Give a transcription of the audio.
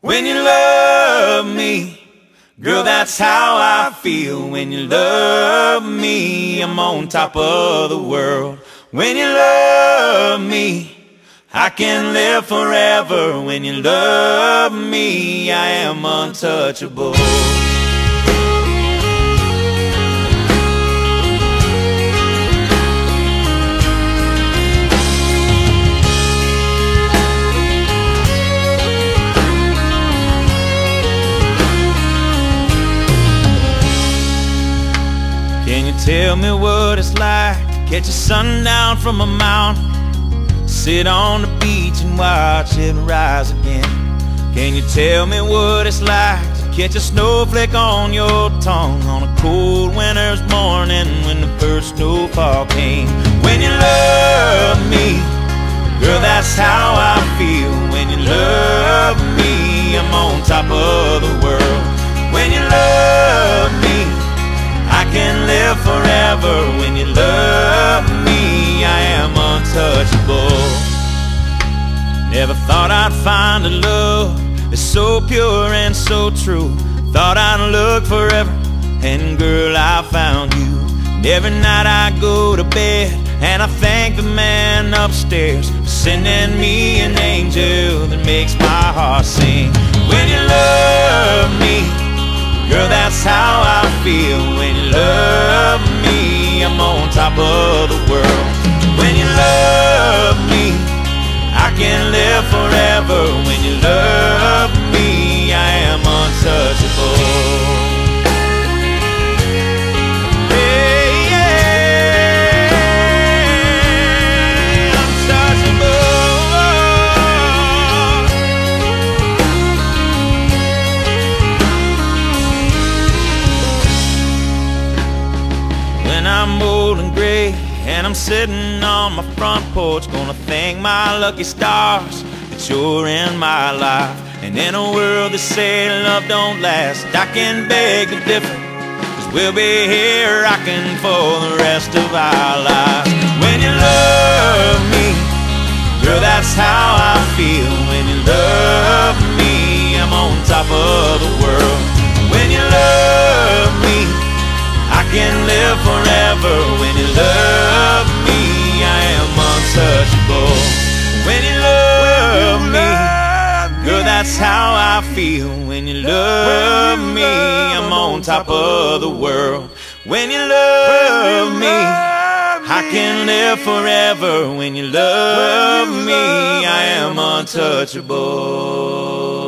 when you love me. Girl, that's how I feel when you love me. I'm on top of the world when you love me. I can live forever when you love me. I am untouchable. Can you tell me what it's like to catch a sundown from a mountain, sit on the beach and watch it rise again? Can you tell me what it's like to catch a snowflake on your tongue on a cold winter's morning when the first snowfall came? When you love me, girl, that's how I feel when you love me. I'm on top of the world when you love me. I can live forever when you love me. I am untouchable. Never thought I'd find a love that's so pure and so true. Thought I'd look forever, and girl, I found you. And every night I go to bed and I thank the man upstairs for sending me an angel that makes my heart sing. When you love me, girl, that's how I feel when you love me. I'm on top of the world when you love me. I can live forever when you love me. I am untouchable. I'm old and gray and I'm sitting on my front porch, gonna thank my lucky stars that you're in my life. And in a world that say love don't last, I can beg to differ, 'cause we'll be here rocking for the rest of our lives. When you love me, girl, that's how I feel when you love me. I'm on top of the world when you love me. I can live forever when you love me. I am untouchable when you love me. Girl, that's how I feel when you love me. I'm on top of the world when you love me. I can live forever when you love me. I am untouchable.